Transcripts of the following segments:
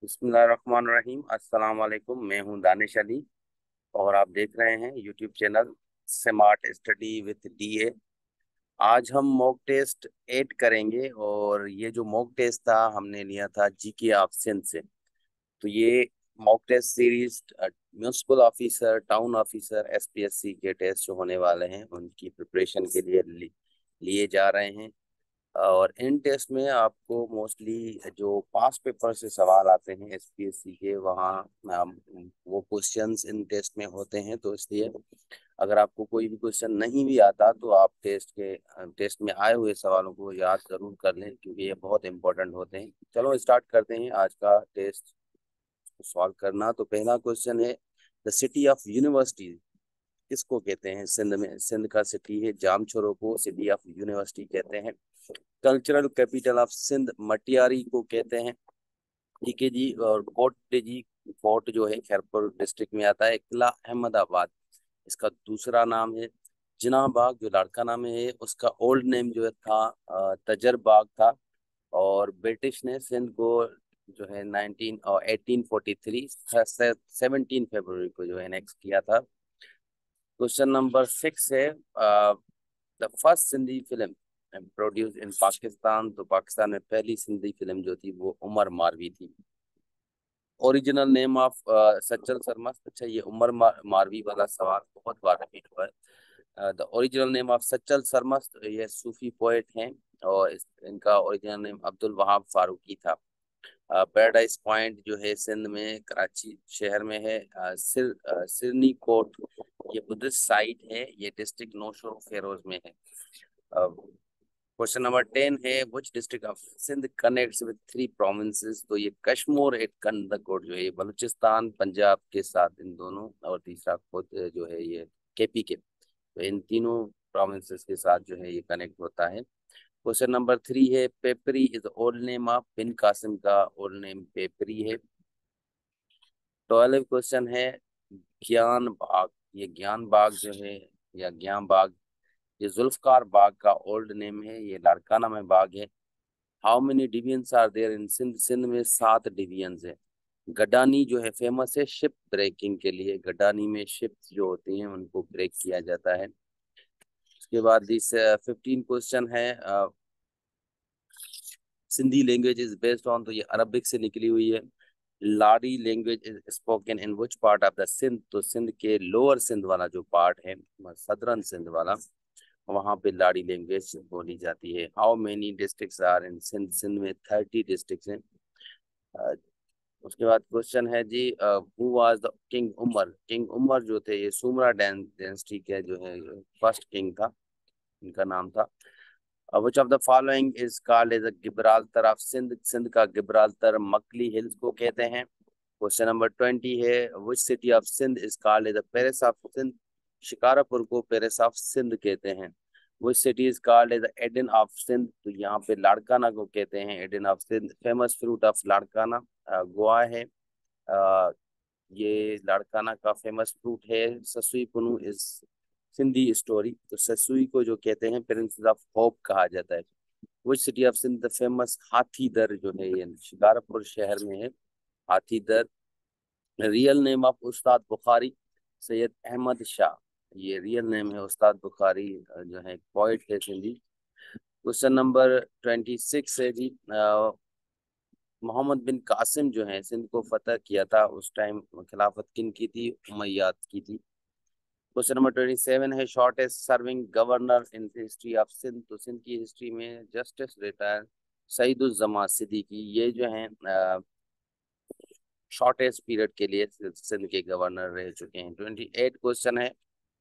बिस्मिल्लाहिर्रहमानिर्रहीम। अस्सलाम वालेकुम। मैं हूं दानिश अली और आप देख रहे हैं YouTube channel smart study with DA. आज हम मॉक टेस्ट 8 करेंगे और ये जो मॉक टेस्ट था हमने लिया था जीके ऑप्शन से। तो ये mock test series municipal officer, town officer, SPSC के टेस्ट जो होने वाले हैं उनकी प्रिपरेशन के लिए लिए जा रहे हैं। और इन टेस्ट में आपको मोस्टली जो पास पेपर से सवाल आते हैं एसपीएससी के, वहाँ वो क्वेश्चंस इन टेस्ट में होते हैं। तो इसलिए अगर आपको कोई भी क्वेश्चन नहीं भी आता तो आप टेस्ट में आए हुए सवालों को याद जरूर कर लें, क्योंकि ये बहुत इंपॉर्टेंट होते हैं। चलो स्टार्ट करते हैं आज का टेस्ट सॉल्व करना। तो पहला क्वेश्चन है, द सिटी ऑफ यूनिवर्सिटी किसको कहते हैं? सिंध में, सिंध का सिटी है जामछोरो को सिटी ऑफ यूनिवर्सिटी कहते हैं। Cultural capital of Sindh Matiari को कहते हैं। ठीक है जी। और कोट जी, कोट जो है खैरपुर डिस्ट्रिक्ट में आता है। किला अहमदाबाद इसका दूसरा नाम है। जिनाह बाग जो लड़का नाम है उसका ओल्ड नेम जो है था तजर बाग था। और ब्रिटिश ने सिंध को जो है 1843 17 फरवरी को जो है नेक्स्ट किया था। क्वेश्चन नंबर 6 है, the first Sindhi film produce in Pakistan. तो पाकिस्तान में पहली सिंधी फिल्म जो थी वो उमर मारवी थी। Original name of Sajjal Sarmast. अच्छा, ये मारवी वाला सवाल बहुत बार रिपीट हुआ है। The original name of Sajjal Sarmast, ये सूफी पोएट हैं और इनका ओरिजिनल नेम अब्दुल वहाब फारूकी था। पैराडाइज पॉइंट जो है सिंध में कराची शहर में है। सिरनी कोट ये बुद्धिस्ट साइट है, ये डिस्ट्रिक्ट नौशो फेरोज में है। क्वेश्चन नंबर 10 है, which district of Sindh connects with 3 provinces. तो ये कश्मीर एट कंदकोट जो है ये बलूचिस्तान पंजाब के साथ इन दोनों, और तीसरा खुद जो है ये केपी के, तो इन तीनों प्रोविंसेस के साथ जो है ये कनेक्ट होता है। क्वेश्चन नंबर 3 है, Pipri is old name of Bin Qasim का ओल्ड नेम पेपरी है। 12 क्वेश्चन है, ज्ञान बाग, ये ज्ञान बाग जो है या ज्ञान बाग, ये जुल्फकार बाग का ओल्ड नेम है, ये लाड़काना में बाग है। How many divisions are there in Sindh? Sindh में 7 डिवीजन्स है। गडानी जो है फेमस है शिप ब्रेकिंग के लिए। गडानी में शिप जो होती हैं उनको ब्रेक किया जाता है। उसके बाद दिस 15 क्वेश्चन है, Sindhi language is based on, तो ये अरबिक से निकली हुई है। Lari language is spoken in which part of the Sindh? तो सिंध के लोअर सिंध वाला जो पार्ट है, सदरन सिंध वाला, वहां पे लाड़ी लैंग्वेज बोली जाती है। How many districts are in Sindh? Sindh में 30 डिस्ट्रिक्ट्स हैं। अ, उसके बाद क्वेश्चन है जी, who was the king Umar? King Umar जो थे ये सुमरा डायनेस्टी के जो है फर्स्ट किंग था, इनका नाम था। Which of the following is called as the Gibraltar of Sindh? Sindh का गिब्राल्टर मकली हिल्स को कहते हैं। क्वेश्चन नंबर 20 है, which city of Sindh is called as the Paris of Sindh? Shikarpur को पेरिस ऑफ सिंध कहते हैं। Which city is called as the Eden of Sindh? तो यहाँ पे लाड़काना को कहते हैं Eden of Sindh. Famous fruit of Larkana guava है। अ, ये लाड़काना का फेमस फ्रूट है। ससुई पुनू इज सिंधी स्टोरी, तो ससुई को जो कहते हैं प्रिंसेस ऑफ होप कहा जाता है। Which city of Sindh the famous हाथी दर जो है ये शिकारपुर शहर में है, हाथी दर। रियल नेम ऑफ उस्ताद बुखारी? सैयद अहमद शाह, ये रियल नेम है उस्ताद बुखारी, जो है पोइट है सिंधी। क्वेश्चन नंबर 26 है जी, मोहम्मद बिन कासिम जो है सिंध को फतह किया था, उस टाइम खिलाफत किन की थी? उमैयाद की थी। क्वेश्चन नंबर 27 है, shortest serving governor in history of Sindh? तो सिंध की हिस्ट्री में जस्टिस रिटायर सईदुज्जमा सिद्दीकी, ये जो है शॉर्टेस्ट पीरियड के लिए सिंध के गवर्नर रह चुके हैं। 28 क्वेश्चन है,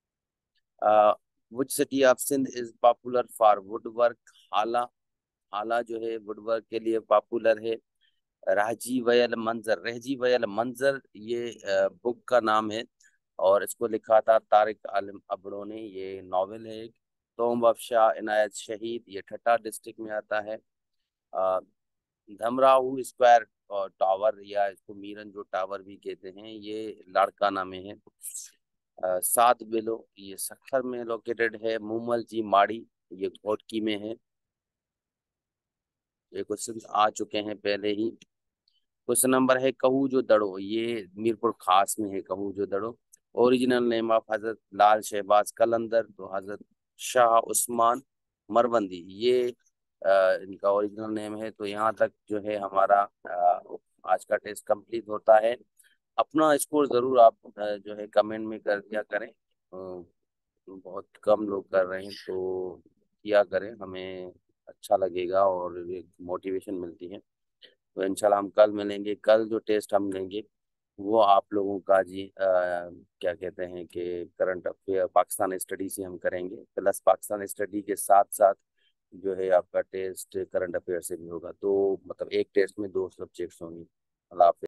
which city of Sindh is popular for woodwork? Hala, Hala जो है वुडवर्क के लिए पॉपुलर है। राहजी वयल मंजर, रहजी वयल मंजर ये बुक का नाम है और इसको लिखा था तारिक आलम अबड़ो ने, ये नॉवेल है एक। तोम बख्शा इनायत शहीद, ये ठट्टा डिस्ट्रिक्ट में आता है। अ, धमराऊ स्क्वायर और टावर, या इसको मीरन जो टावर भी कहते हैं, ये लाड़काना में है। सात बिलो ये सखर में लोकेटेड है। मूमल जी माड़ी ये घोटकी में है। ये क्वेश्चन आ चुके हैं पहले ही। क्वेश्चन नंबर है कहू जो दड़ो, ये मीरपुर खास में है कहू जो दड़ो। ओरिजिनल नेम ऑफ हजरत लाल शहबाज कलंदर, तो हजरत शाह उस्मान मरवंदी, ये इनका ओरिजिनल नेम है। तो यहाँ तक जो है हमारा आज का टेस्ट कंप्लीट होता है। अपना स्कोर जरूर आप जो है कमेंट में कर दिया करें। बहुत कम लोग कर रहे हैं, तो किया करें, हमें अच्छा लगेगा और एक मोटिवेशन मिलती है। तो इंशाल्लाह हम कल मिलेंगे। कल जो टेस्ट हम लेंगे वो आप लोगों का जी क्या कहते हैं कि करंट अफेयर पाकिस्तान स्टडी से हम करेंगे, प्लस पाकिस्तान स्टडी के साथ साथ जो है आपका टेस्ट करंट अफेयर से भी होगा। तो मतलब एक टेस्ट में दो सब्जेक्ट्स होंगे। अल्लाह हाफिज़।